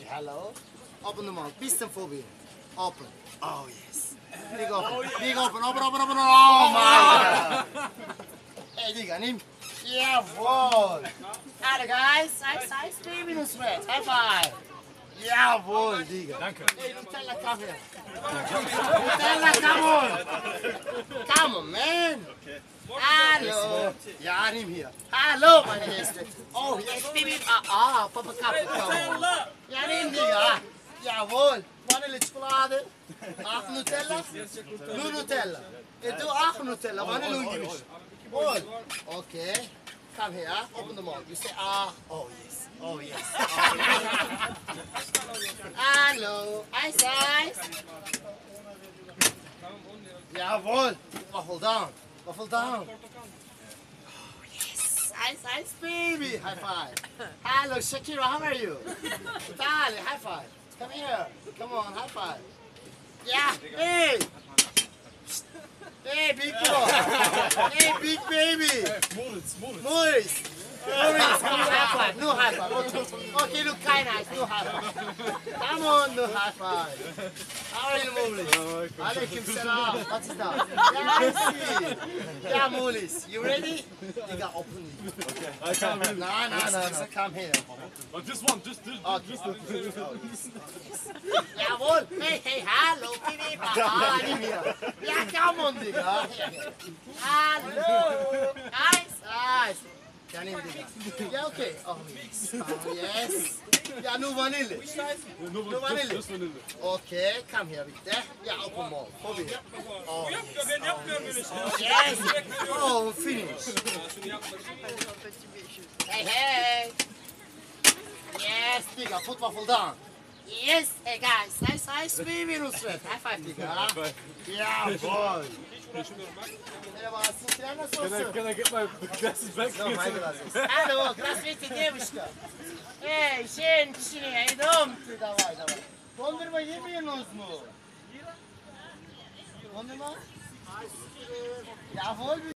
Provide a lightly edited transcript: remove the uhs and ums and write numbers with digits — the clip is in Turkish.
hello. Open the mouth. Bisschen vorbiegen. Open. Oh, yes. Big open. Big open. Open. Oh, my God. Hey, Digga, nimm. Jawohl. Alle, guys. Nice, baby, Nusret. High five. Jawohl, Digga. Danke. Hey, Nutella, come here. Nutella, come on. Come on, man. Hallo. Ja, nimm hier. Hallo, meine Gäste. Oh, yes, baby. Papa Kappe, komm. Ja, nimm, Digga. Jawohl. Vanillechokolade. Ach, Nutella? Nur Nutella. Du auch Nutella. Vanille und Gemisch. Jawohl. Okay. Come here. Open the mouth. You say, oh, yes. Oh, yes. Hallo. Ice. Jawohl. Waffle down. Waffle down. Oh, yes. Ice, baby. High five. Hello, Shakira. How are you? Dale, high five. Come here. Come on, high five. Yeah. Hey. Hey, big boy. Hey, big baby. Moritz. High five. No high five. Okay, look kind nice. No high five. Come on, no high five. How are you, Moritz? Alaikum salam. What is that? Yeah, I see. Yeah, Moritz. You ready? You got open it. Okay. I can't really. No. Come here. Oh, just one. Just. Jawohl. Hey, hallo, baby. Nimm hier. Ja, come on, Digga. Hallo. Nice. Ja, nimm, Digga. Ja, okay. Oh, yes. Ja, nur Vanille. Nur Vanille. Just vanille. Okay, come here, bitte. Ja, open mouth. Probier. Oh, yes. Oh, finish. Hey. Yes, Digga, put waffle down. Yes, hey guys, nice baby, Nusret. High five, Digga. Jawohl. Merhaba, sizler nasılsın? Can I get my glasses back? No, my glasses. Hallo, красавица девушка. Ey, schön, идемте, давай. Dondurma yemiyorsunuz mu? Dondurma? Jawohl.